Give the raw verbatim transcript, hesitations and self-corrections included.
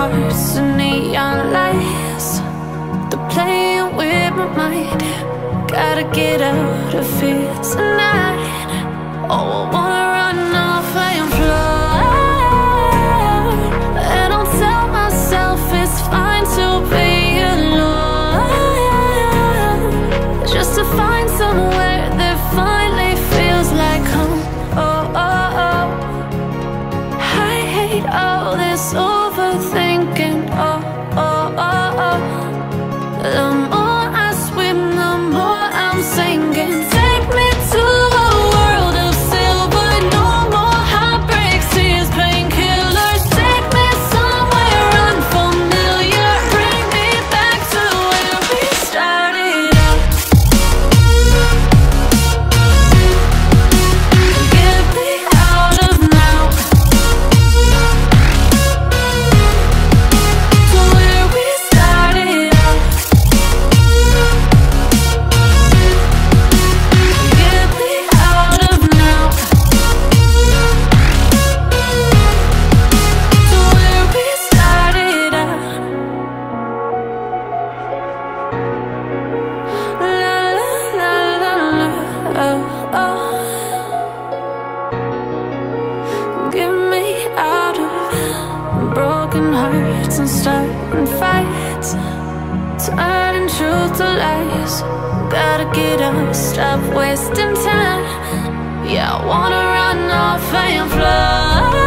hearts and neon lights. They're playing with my mind. Gotta get out of here tonight. Oh, I wanna run off and fly. And I'll tell myself it's fine to be alone, just to find somewhere that finally feels like home. Oh, oh, oh. I hate all this overthinking. Oh, oh, oh, oh. The more I swim, the more I'm sinking. Take me to a world of silver. No more heartbreaks, tears, painkillers. Take me somewhere unfamiliar. Bring me back to where we started out. Get me out of now, to where we started out. Get me out of now, to where we started out. La la la la la, oh, oh. Get me out of broken hearts and starting fights, turning truth to lies. Gotta get up, stop wasting time. Yeah, I wanna run off and fly.